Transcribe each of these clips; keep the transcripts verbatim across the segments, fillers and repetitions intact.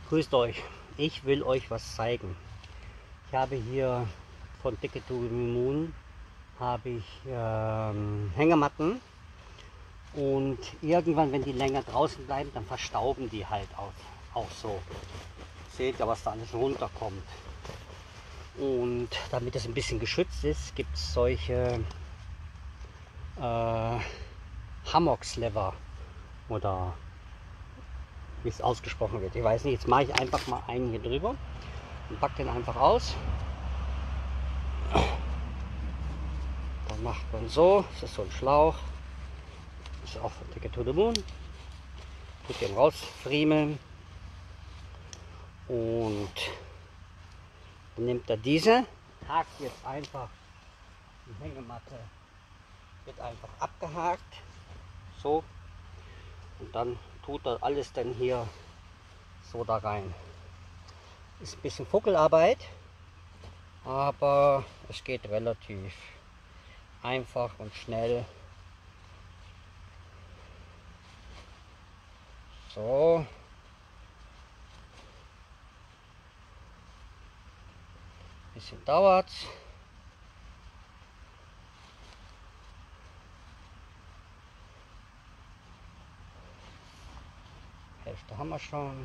Grüßt euch, ich will euch was zeigen. Ich habe hier von Ticket to the Moon habe ich ähm, Hängematten und irgendwann, wenn die länger draußen bleiben, dann verstauben die halt auch, auch so. Seht ihr, was da alles runterkommt. Und damit es ein bisschen geschützt ist, gibt es solche äh, Hammock-Slever oder wie es ausgesprochen wird. Ich weiß nicht, jetzt mache ich einfach mal einen hier drüber und packe den einfach aus. Dann macht man so, das ist so ein Schlauch, das ist auch von Ticket to the Moon. Tut den rausfriemeln und dann nimmt er diese, hakt jetzt einfach die Hängematte, wird einfach abgehakt, so, und dann tut er alles dann hier so da rein. Ist ein bisschen Fuckelarbeit, aber es geht relativ einfach und schnell. So. Bisschen dauert. Hälfte haben wir schon.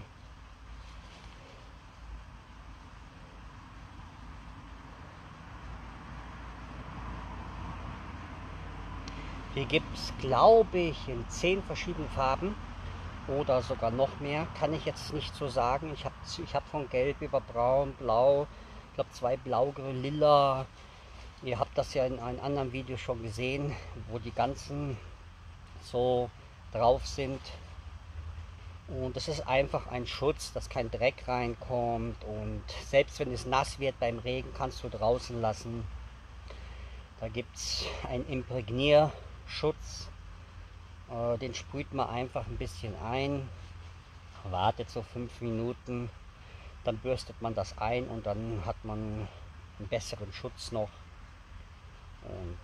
Hier gibt es, glaube ich, in zehn verschiedenen Farben oder sogar noch mehr. Kann ich jetzt nicht so sagen. Ich habe ich hab von Gelb über Braun, Blau, ich glaube zwei Blaugrün, Lila. Ihr habt das ja in einem anderen Video schon gesehen, wo die ganzen so drauf sind. Und es ist einfach ein Schutz, dass kein Dreck reinkommt. Und selbst wenn es nass wird beim Regen, kannst du draußen lassen. Da gibt es einen Imprägnierschutz. Äh, den sprüht man einfach ein bisschen ein. Wartet so fünf Minuten. Dann bürstet man das ein und dann hat man einen besseren Schutz noch. Und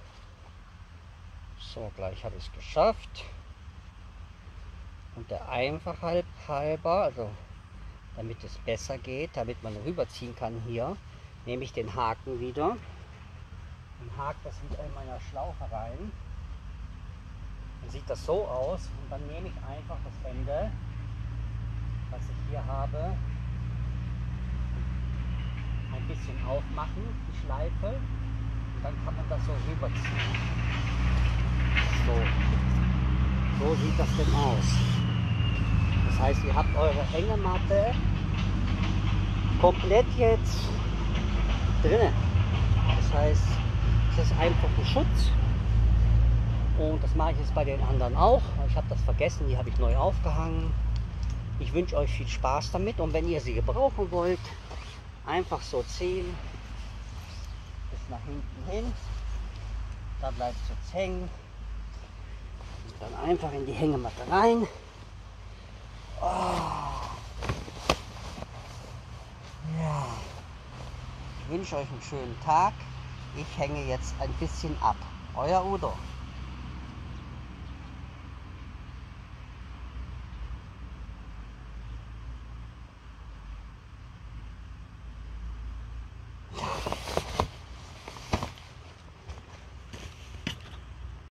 so, gleich habe ich es geschafft. Und der Einfachheit halber, also damit es besser geht, damit man rüberziehen kann hier, nehme ich den Haken wieder und hake das wieder in meiner Schlaufe rein. Dann sieht das so aus und dann nehme ich einfach das Ende, was ich hier habe, ein bisschen aufmachen, die Schleife, und dann kann man das so rüberziehen. So, so sieht das denn aus. Das heißt, ihr habt eure Hängematte komplett jetzt drinnen. Das heißt, es ist einfach ein Schutz. Und das mache ich jetzt bei den anderen auch. Ich habe das vergessen, die habe ich neu aufgehangen. Ich wünsche euch viel Spaß damit. Und wenn ihr sie gebrauchen wollt, einfach so ziehen. Bis nach hinten hin. Da bleibt es jetzt hängen. Und dann einfach in die Hängematte rein. Oh. Ja, ich wünsche euch einen schönen Tag. Ich hänge jetzt ein bisschen ab. Euer Udo.